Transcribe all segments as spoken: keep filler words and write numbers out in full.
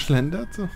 rausschlendert. So.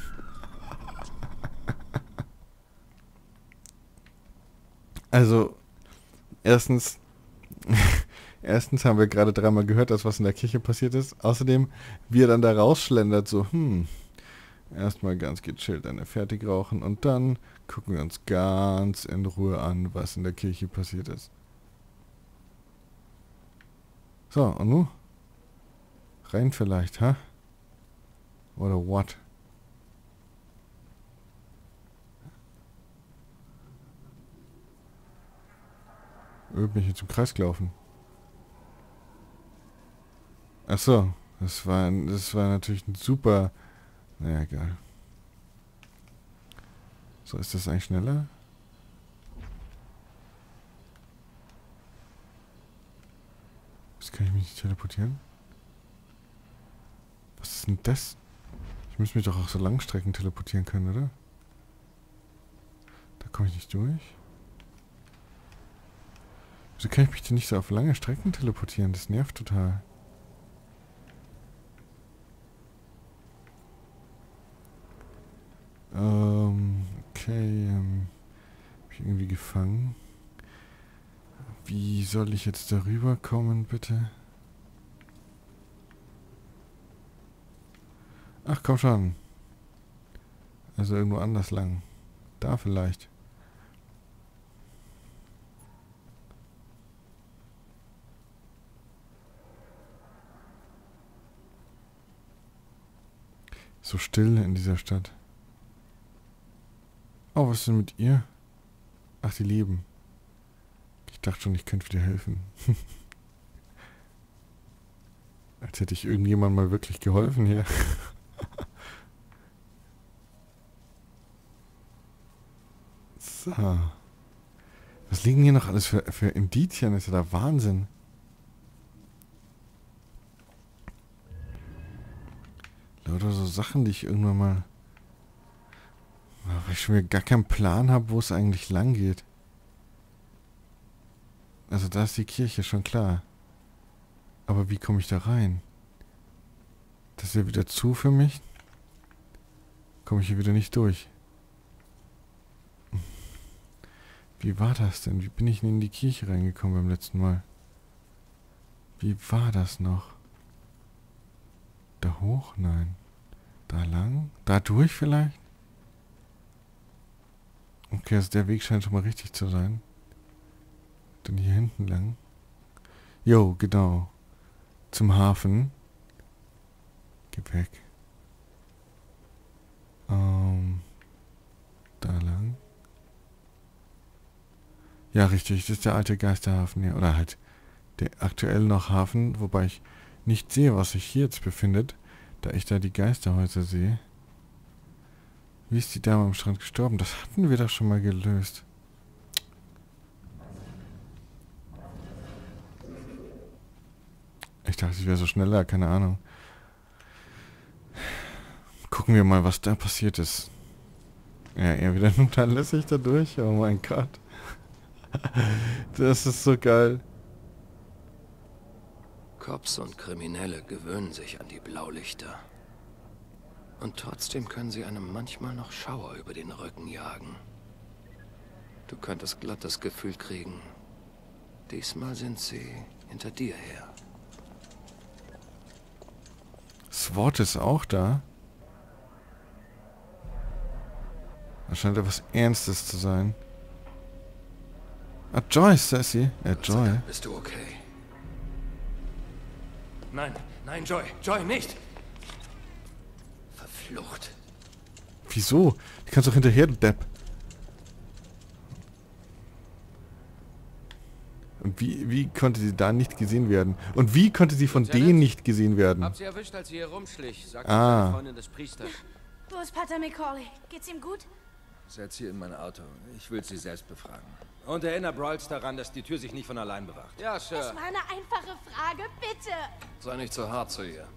Also, erstens, erstens haben wir gerade dreimal gehört, dass was in der Kirche passiert ist. Außerdem, wie er dann da rausschlendert, so, hm, erstmal ganz gechillt eine fertig rauchen und dann gucken wir uns ganz in Ruhe an, was in der Kirche passiert ist. So, und nun? Rein vielleicht, ha? Oder what? Öh, bin ich jetzt im Kreis gelaufen. Ach so, das war, das war natürlich ein super... Naja, egal. So, ist das eigentlich schneller? Jetzt kann ich mich nicht teleportieren. Was ist denn das? Ich muss mich doch auch so Langstrecken teleportieren können, oder? Da komme ich nicht durch. Wieso kann ich mich denn nicht so auf lange Strecken teleportieren? Das nervt total. Ähm, okay, ähm, hab ich irgendwie gefangen. Wie soll ich jetzt darüber kommen, bitte? Ach, komm schon. Also irgendwo anders lang. Da vielleicht. So still in dieser Stadt. Oh, was ist denn mit ihr? Ach, die leben. Ich dachte schon, ich könnte dir helfen. Als hätte ich irgendjemand mal wirklich geholfen hier. So. Was liegen hier noch alles für, für Indizien? Das ist ja der Wahnsinn. Lauter so Sachen, die ich irgendwann mal... Weil ich schon wieder gar keinen Plan habe, wo es eigentlich lang geht. Also da ist die Kirche, schon klar. Aber wie komme ich da rein? Das ist ja wieder zu für mich. Komme ich hier wieder nicht durch. Wie war das denn? Wie bin ich denn in die Kirche reingekommen beim letzten Mal? Wie war das noch? Da hoch? Nein. Da lang? Da durch vielleicht? Okay, also der Weg scheint schon mal richtig zu sein. Dann hier hinten lang. Jo, genau. Zum Hafen. Geh weg. Ähm. Da lang. Ja, richtig. Das ist der alte Geisterhafen hier. Oder halt der aktuell noch Hafen. Wobei ich nicht sehe, was sich hier jetzt befindet. Da ich da die Geisterhäuser sehe. Wie ist die Dame am Strand gestorben? Das hatten wir doch schon mal gelöst. Ich dachte, ich wäre so schneller, keine Ahnung. Gucken wir mal, was da passiert ist. Ja, er wieder nun dann lässt sich da durch. Oh mein Gott. Das ist so geil. Cops und Kriminelle gewöhnen sich an die Blaulichter. Und trotzdem können sie einem manchmal noch Schauer über den Rücken jagen. Du könntest glatt das Gefühl kriegen, diesmal sind sie hinter dir her. SWAT ist auch da. Das scheint ja was Ernstes zu sein. Ah, Joyce, da ist sie. Äh, Joy. Bist du okay? Nein, nein, Joy, Joy, nicht! Verflucht. Wieso? Die kannst doch hinterher, du Depp. Und wie, wie konnte sie da nicht gesehen werden? Und wie konnte sie von denen nicht gesehen werden? Hab sie erwischt, als sie hier rumschlich, sagte Ah. seine Freundin des Priesters. Wo ist Pater McCauley? Geht's ihm gut? Setz sie in mein Auto. Ich will sie selbst befragen. Und erinnere Brawls daran, dass die Tür sich nicht von allein bewacht. Ja, Sir. Das war eine einfache Frage, bitte. Sei nicht so hart zu ihr.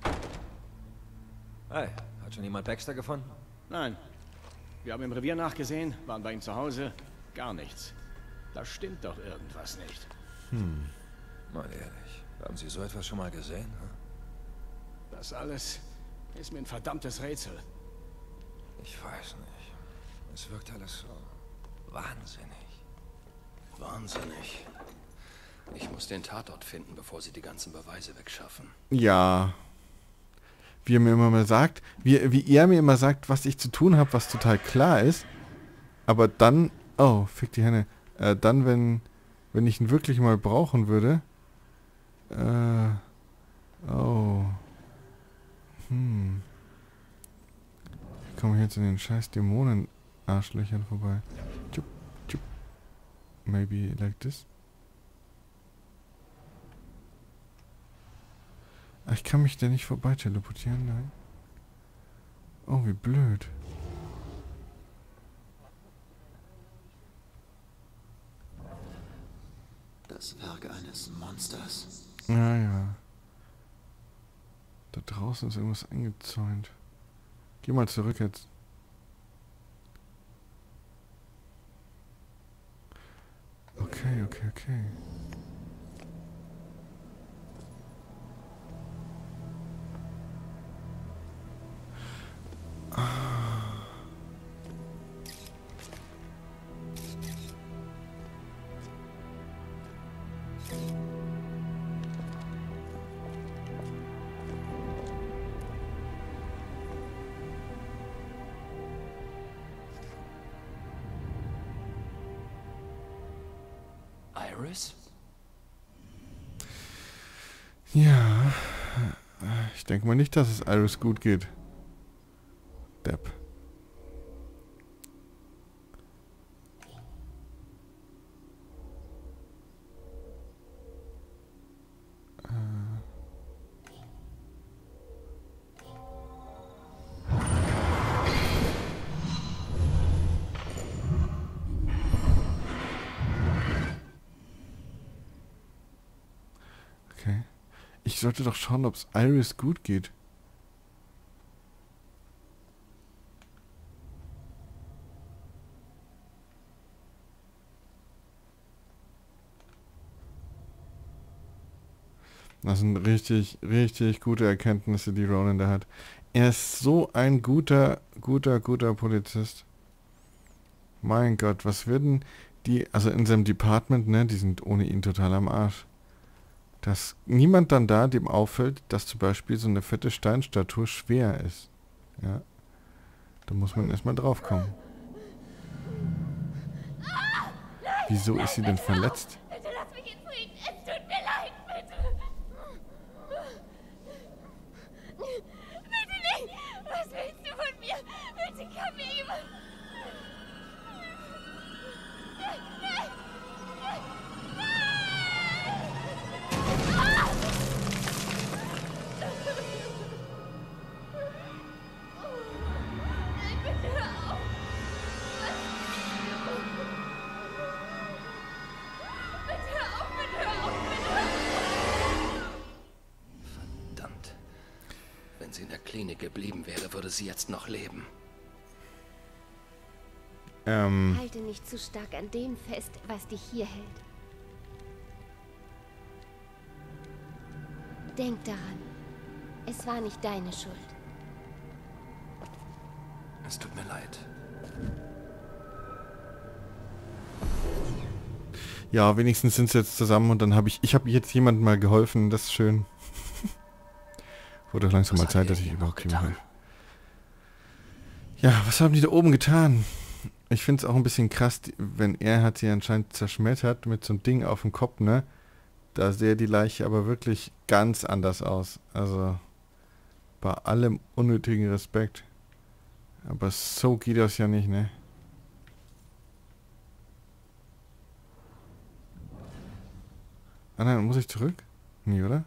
Hey, hat schon jemand Baxter gefunden? Nein. Wir haben im Revier nachgesehen, waren bei ihm zu Hause. Gar nichts. Da stimmt doch irgendwas nicht. Hm. Mal ehrlich, haben Sie so etwas schon mal gesehen? Hm? Das alles Ist mir ein verdammtes Rätsel. Ich weiß nicht. Es wirkt alles so wahnsinnig. Wahnsinnig. Ich muss den Tatort finden, bevor sie die ganzen Beweise wegschaffen. Ja. Wie er mir immer mal sagt, wie, wie er mir immer sagt, was ich zu tun habe, was total klar ist. Aber dann, oh, fick die Henne. Äh, dann, wenn, wenn ich ihn wirklich mal brauchen würde. Äh, oh. Hm. Wie komme ich jetzt in den scheiß Dämonen-Arschlöchern vorbei? Tjup, tjup. Maybe like this. Ach, ich kann mich da nicht vorbei teleportieren, nein. Oh, wie blöd. Das Werk eines Monsters. Ja, ja. Da draußen ist irgendwas eingezäunt. Geh mal zurück jetzt. Okay, okay, okay. Iris? Ja. Ich denke mal nicht, dass es Iris gut geht. Depp. Okay. Ich sollte doch schauen, ob es Iris gut geht. Das sind richtig, richtig gute Erkenntnisse, die Ronan da hat. Er ist so ein guter, guter, guter Polizist. Mein Gott, was würden die, also in seinem Department, ne, die sind ohne ihn total am Arsch. Dass niemand dann da dem auffällt, dass zum Beispiel so eine fette Steinstatue schwer ist. Ja. Da muss man erstmal drauf kommen. Wieso ist sie denn verletzt? Bitte lass mich in Frieden. Es tut mir leid, bitte. Bitte nicht. Was willst du von mir? Bitte kann mir jemand... Wenn sie in der Klinik geblieben wäre, würde sie jetzt noch leben. Ähm, Halte nicht zu stark an dem fest, was dich hier hält. Denk daran, es war nicht deine Schuld. Es tut mir leid. ja, wenigstens sind sie jetzt zusammen und dann habe ich, ich habe jetzt jemandem mal geholfen, das ist schön. Wurde doch langsam Was mal hat Zeit, er dass ich ihr überhaupt noch jemand getan? helfe. Ja, was haben die da oben getan? Ich finde es auch ein bisschen krass, die- wenn er hat sie anscheinend zerschmettert mit so einem Ding auf dem Kopf, ne? Da sähe die Leiche aber wirklich ganz anders aus. Also bei allem unnötigen Respekt. Aber so geht das ja nicht, ne? Ah nein, muss ich zurück? Nee, oder?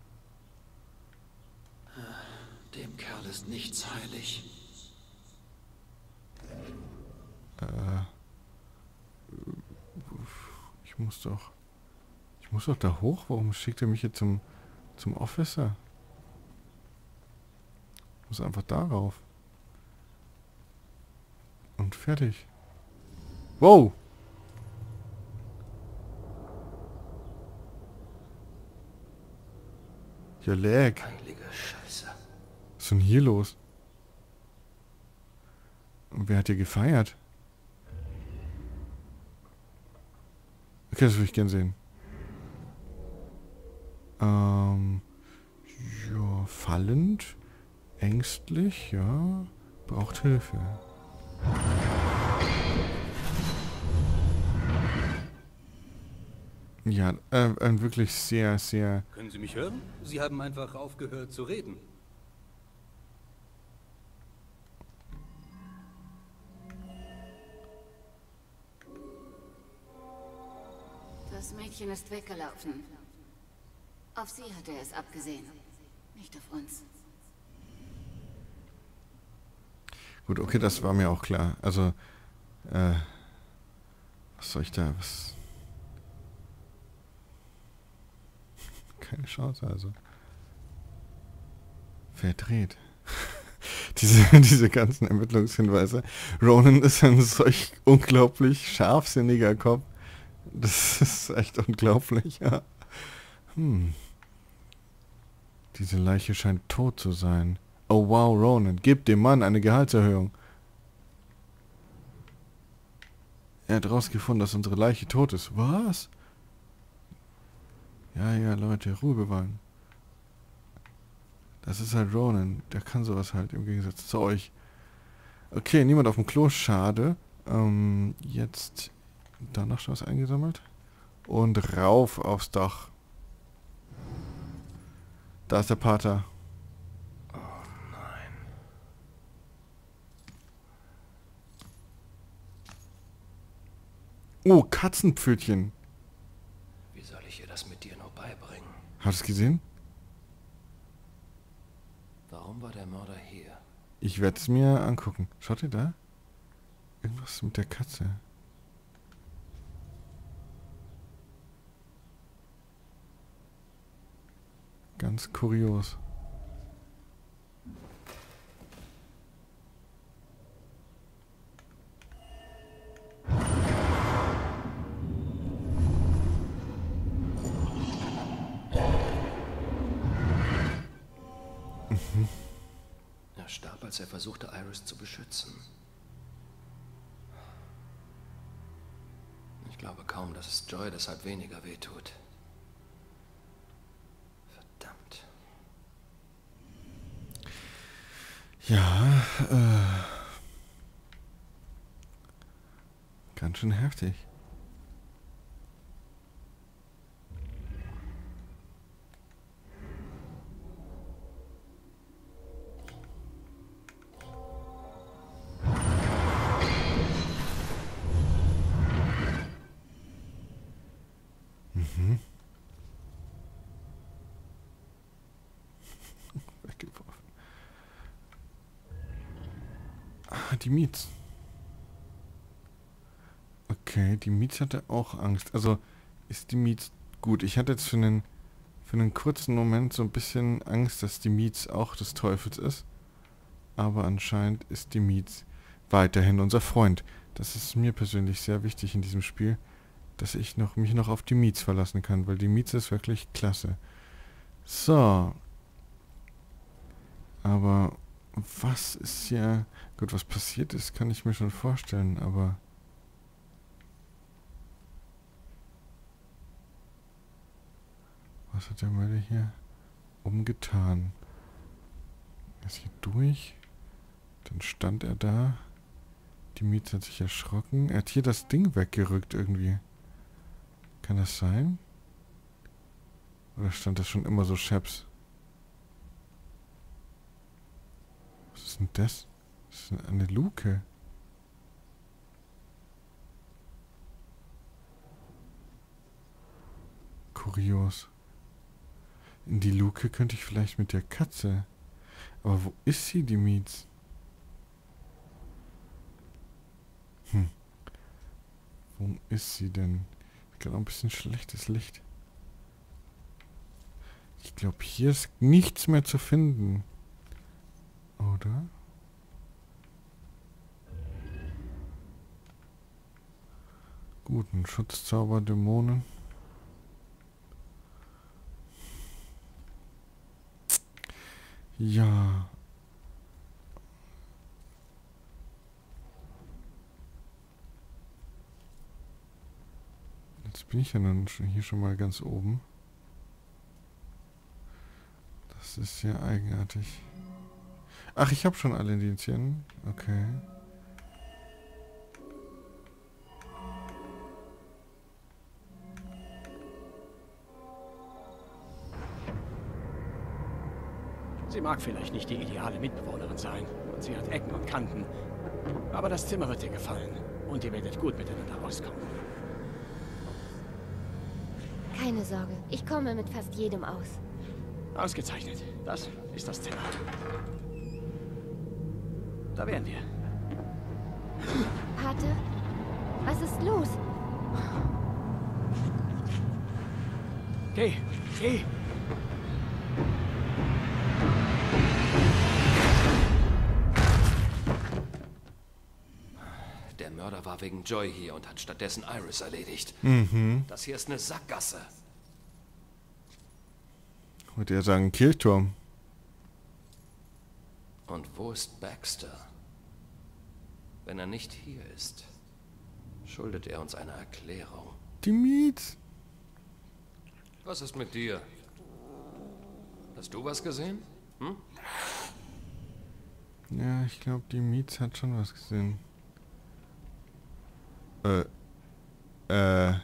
Dem Kerl ist nichts heilig. Äh, ich muss doch... Ich muss doch da hoch? Warum schickt er mich jetzt zum, zum Officer? Ich muss einfach darauf. Und fertig. Wow! Ja, lag. Heilige Scheiße. Was ist denn hier los? Und wer hat hier gefeiert? Okay, das würde ich gern sehen. Ähm, ja, fallend, ängstlich, ja, braucht Hilfe. Ja, äh, ein wirklich sehr, sehr... Können Sie mich hören? Sie haben einfach aufgehört zu reden. Das Mädchen ist weggelaufen. Auf sie hat er es abgesehen, nicht auf uns. Gut, okay, das war mir auch klar. Also, äh, was soll ich da, was... Keine Chance, also. Verdreht. diese, diese ganzen Ermittlungshinweise. Ronan ist ein solch unglaublich scharfsinniger Kopf. Das ist echt unglaublich, ja. Hm. Diese Leiche scheint tot zu sein. Oh wow, Ronan, gib dem Mann eine Gehaltserhöhung. Er hat rausgefunden, dass unsere Leiche tot ist. Was? Ja, ja, Leute, Ruhe bewahren. Das ist halt Ronan. Der kann sowas halt im Gegensatz zu euch. Okay, niemand auf dem Klo. Schade. Ähm, jetzt da noch was eingesammelt. Und rauf aufs Dach. Da ist der Pater. Oh nein. Oh, Katzenpfötchen. Wie soll ich ihr das mit dir nur beibringen? Hast du es gesehen? Warum war der Mörder hier? Ich werde es mir angucken. Schaut ihr da? Irgendwas mit der Katze. Ganz kurios. Mhm. Er starb, als er versuchte, Iris zu beschützen. Ich glaube kaum, dass es Joy deshalb weniger wehtut. Verdammt. Ja, äh... ganz schön heftig. Mhm. Weggeworfen. Ah, die Mietz. Okay, die Mietz hatte auch Angst. Also ist die Mietz gut. Ich hatte jetzt für einen, für einen kurzen Moment so ein bisschen Angst, dass die Mietz auch des Teufels ist. Aber anscheinend ist die Mietz weiterhin unser Freund. Das ist mir persönlich sehr wichtig in diesem Spiel, dass ich noch mich noch auf die Mietz verlassen kann, weil die Mietz ist wirklich klasse. So. Aber was ist hier... Gut, was passiert ist, kann ich mir schon vorstellen, aber... Was hat der Mörder hier umgetan? Er ist hier durch. Dann stand er da. Die Mietz hat sich erschrocken. Er hat hier das Ding weggerückt irgendwie. Kann das sein? Oder stand das schon immer so scheps? Was ist denn das? Das ist eine Luke. Kurios. In die Luke könnte ich vielleicht mit der Katze. Aber wo ist sie, die Mietz? Hm. Wo ist sie denn? Ich glaube, ein bisschen schlechtes Licht. Ich glaube, hier ist nichts mehr zu finden. Oder? Gut, ein Schutzzauber, Dämonen. Ja, bin ich ja dann schon hier schon mal ganz oben. Das ist ja eigenartig. Ach, ich habe schon alle Indizien. Okay. Sie mag vielleicht nicht die ideale Mitbewohnerin sein und sie hat Ecken und Kanten. Aber das Zimmer wird ihr gefallen und ihr werdet gut miteinander auskommen. Keine Sorge, ich komme mit fast jedem aus. Ausgezeichnet. Das ist das Zimmer. Da wären wir. Pate, was ist los? Geh, geh! Der Mörder war wegen Joy hier und hat stattdessen Iris erledigt. Mhm. Das hier ist eine Sackgasse. Würde er sagen, Kirchturm. Und wo ist Baxter? Wenn er nicht hier ist, schuldet er uns eine Erklärung. Die Miet. Was ist mit dir? Hast du was gesehen? Hm? Ja, ich glaube, die Miet hat schon was gesehen. Äh. Äh.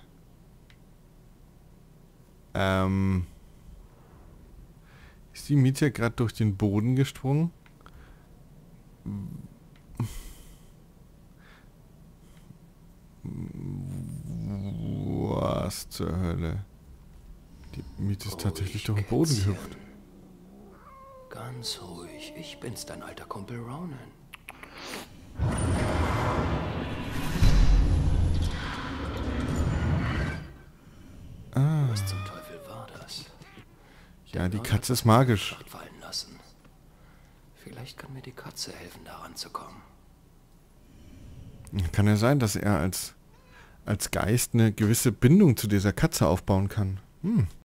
Ähm. Ist die Miet ja gerade durch den Boden gesprungen? Was zur Hölle? Die Miet ist tatsächlich durch den Boden gehüpft. Ganz ruhig. Ich bin's, dein alter Kumpel Ronan. Ah. Was zum Teufel war das? Ja, die Katze ist magisch. Fallen lassen. Vielleicht kann mir die Katze helfen, daran zu kommen. Kann ja sein, dass er als, als Geist eine gewisse Bindung zu dieser Katze aufbauen kann. Hm.